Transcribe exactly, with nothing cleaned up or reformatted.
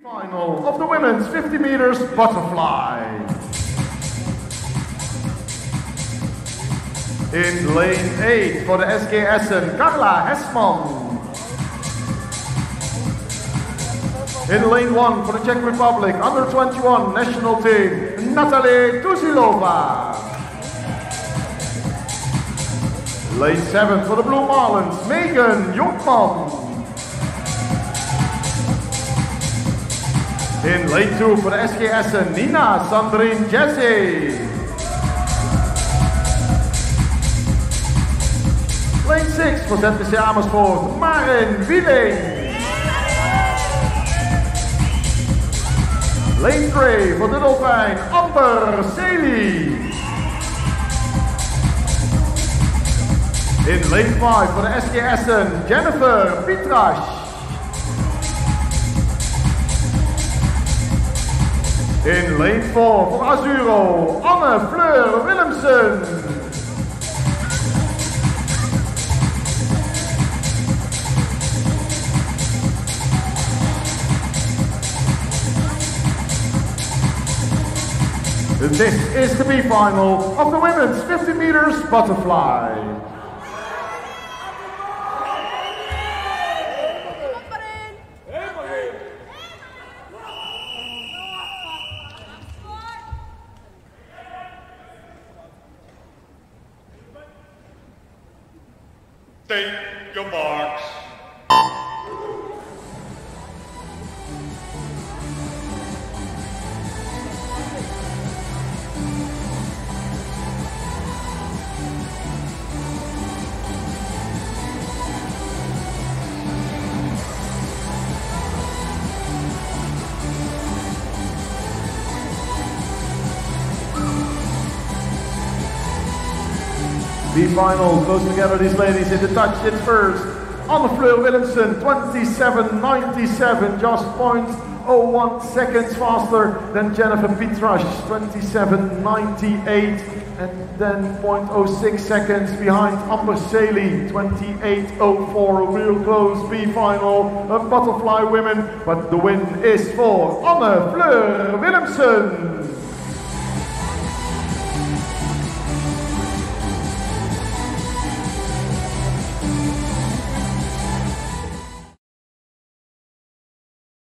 Final of the women's fifty meters butterfly. In lane eight for the S K Essen, Carla Hesman. In lane one for the Czech Republic, under twenty-one national team, Natalie Tuzilova. Lane seven for the Blue Marlins, Megan Jonkman. In lane two for the S K Essen, Nina Sandrine Jesse. Lane six for Z P C Amersfoort, Marin Wieling. Lane three for the Dolfijn, Amber Seely. In lane five for the S K Essen, Jennifer Pitrasch. In lane four for Azuro, Anne Fleur Willemsen. This is the B-final of the women's fifty meters butterfly. Take your marks. B-final, close together these ladies in the touch, it's first. Anne Fleur Willemsen, twenty-seven ninety-seven, just zero point zero one seconds faster than Jennifer Pitrasch, twenty-seven ninety-eight, and then zero point zero six seconds behind Amber Seely, twenty-eight oh four, real close B-final of butterfly women, but the win is for Anne Fleur Willemsen.